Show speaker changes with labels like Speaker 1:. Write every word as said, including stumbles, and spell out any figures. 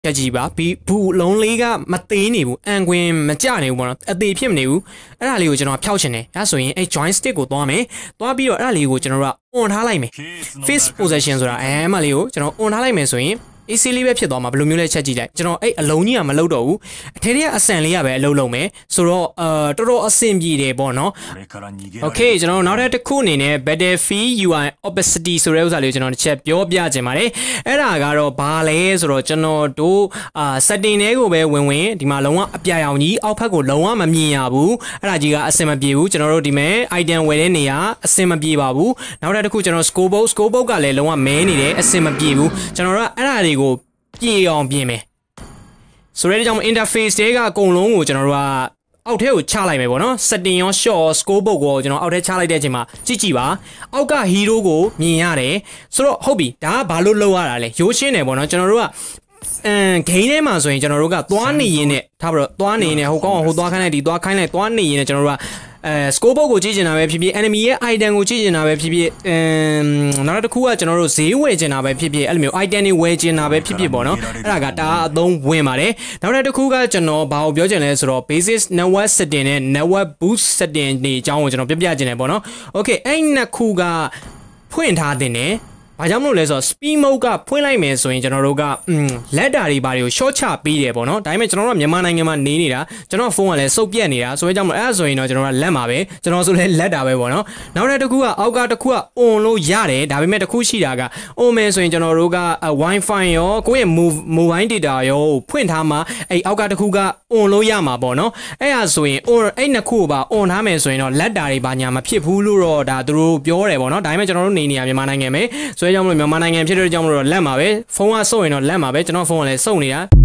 Speaker 1: ချက်ကြည့်ပါပြီးဘူးလုံးလေးကမသေးနေဘူးအန်ကွင်းမကြနေဘူးပေါ့နော်အသေးဖြစ်မနေဘူးအဲ့ဒါလေးကိုကျွန်တော်ဖျောက်ချင်တယ်အဲဆိုရင်အဲ့ join stick ကိုသွားမယ်သွားပြီးတော့အဲ့ဒါလေးကိုကျွန်တော်တို့က on ထားလိုက်မယ် face position ဆိုတာအဲမှလေးကိုကျွန်တော် on ထားလိုက်မယ်ဆိုရင် easy လေးပဲဖြစ်သွားမှာဘယ်လိုမျိုးလဲချက်ကြည့်လိုက်ကျွန်တော်အဲ့အလုံးကြီးကမလုပ်တော့ဘူးအထဲထဲကအဆန်လေးကပဲအလုံးလုံးမယ်ဆိုတော့အာတော်တော်အဆင်ပြေတယ်ပေါ့နော် okay ကျွန်တော်နောက်ထပ်တစ်ခုအနေနဲ့ battlefield U I opacity ဆိုတဲ့ဥစ္စာလေးကိုကျွန်တော်တစ်ချက်ပြောပြချင်ပါတယ်အဲ့ဒါကတော့ဘာလဲဆိုတော့ကျွန်တော်တို့အာ setting တွေကိုပဲဝင်ဝင်ဒီမှာလုံးဝအပြာရောင်ကြီးအောက်ဖက်ကိုလုံးဝမမြင်ရဘူးအဲ့ဒါကြီးကအဆင်မပြေဘူးကျွန်တော်တို့ဒီမဲ့ item ဝယ်တဲ့နေရာအဆင်မပြေပါဘူးနောက်ထပ်တစ်ခုကျွန်တော် scope box scope box ကလည်းလုံးဝမဲနေတယ်အဆင်မပြေဘူးကျွန်တော်တို့အဲ့ဒါတွေကိုပြေအောင်ပြင်မယ်ဆိုတဲ့ကြောင့် interface တွေကအကုန်လုံးကိုကျွန်တော်တို့ကအောက်ထဲကိုချလိုက်မယ်ပေါ့နော် setting ရော short scope box ကိုကျွန်တော်အောက်ထဲချလိုက်တဲ့အချိန်မှာကြည့်ကြည့်ပါအောက်က hero ကိုမြင်ရတယ်ဆိုတော့ဟုတ်ပြီဒါကဘာလို့လောက်ရတာလဲရိုးရှင်းတယ်ပေါ့နော်ကျွန်တော်တို့ကအမ်ဂိမ်းထဲမှာဆိုရင်ကျွန်တော်တို့ကသွားနေရင်းနဲ့ထားပြီးတော့သွားနေနေဟိုကောင်းဟိုသွားခိုင်းလိုက်ဒီသွားခိုင်းလိုက်သွားနေရင်းနဲ့ကျွန်တော်တို့ကအဲ scope box ကိုကြည့်ချင်တာပဲဖြစ်ဖြစ် enemy ရဲ့ item ကိုကြည့်ချင်တာပဲဖြစ်ဖြစ်အမ်နောက်တစ်ခုကကျွန်တော်တို့ဈေးဝယ်ချင်တာပဲဖြစ်ဖြစ်အဲ့လိုမျိုး item တွေဝယ်ချင်တာပဲဖြစ်ဖြစ်ပေါ့နော်အဲ့ဒါကတအားအသုံးဝင်ပါတယ်နောက်တစ်ခုကကျွန်တော်ဘာကိုပြောချင်လဲဆိုတော့ basic network setting နဲ့ network boost setting တွေအကြောင်းကိုကျွန်တော်ပြပြချင်တယ်ပေါ့နော် okay အဲ့နှစ်ခုကဖွင့်ထားတဲ့နဲ့ဘာကြောင့်မလို့လဲဆိုတော့ speed mode ကဖွင့်လိုက်မယ်ဆိုရင်ကျွန်တော်တို့ကလက်တာတွေဘာတွေကို short ချပေးတယ်ပေါ့နော်ဒါပေမဲ့ကျွန်တော်တို့မြန်မာနိုင်ငံမှာနေနေတာကျွန်တော်ဖုန်းကလည်းစုပ်ပြက်နေတာဆိုတော့ကြောင့်မလို့အဲ့ဒါဆိုရင်တော့ကျွန်တော်ကလက်မှာပဲကျွန်တော်ဆိုလည်းလက်တာပဲပေါ့နော်နောက်တစ်ခုကအောက်ကတစ်ခုက on လို့ရတယ်ဒါပေမဲ့တစ်ခုရှိတာက on မယ်ဆိုရင်ကျွန်တော်တို့က wifi ရောကိုယ့်ရဲ့ mobile data ရောဖွင့်ထားမှာအဲ့အောက်ကတစ်ခုက on လို့ရမှာပေါ့နော်အဲ့ဒါဆိုရင် on အဲ့နှစ်ခုကိုပါ on ထားမယ်ဆိုရင်တော့လက်တာတွေဘာညာမဖြစ်ဘူးလို့တော့ဒါသူတို့ပြောတယ်ပေါ့နော်ဒါပေမဲ့ကျွန်တော်တို့နေနေရမြန်မာနိုင်ငံပဲဆိုကြောင့်မလို့မြန်မာနိုင်ငံဖြစ်တဲ့ကြောင့်မလို့လက်မှာပဲဖုန်းကစုပ်ရင်တော့လက်မှာပဲကျွန်တော်ဖုန်းကလည်းစုပ်နေတာ